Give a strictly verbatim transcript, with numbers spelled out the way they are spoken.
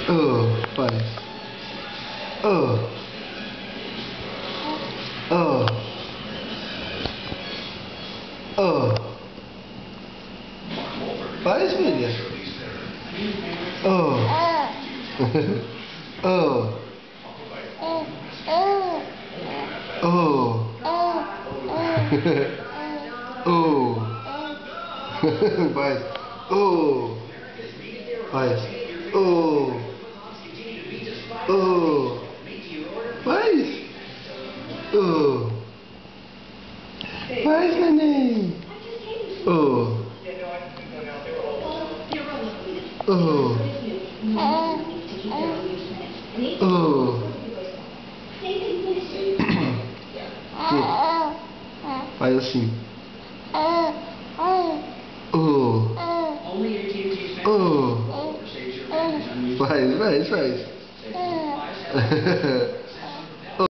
Oh, faz. Oh. Oh. Oh. Faz, filha. Oh. Oh. Oh. Oh. Faz. Oh. Faz. Oh. Oh. Faz. Oh. Faz, neném. Oh. Oh. Oh. Faz assim. Oh. Oh. Faz, faz, faz.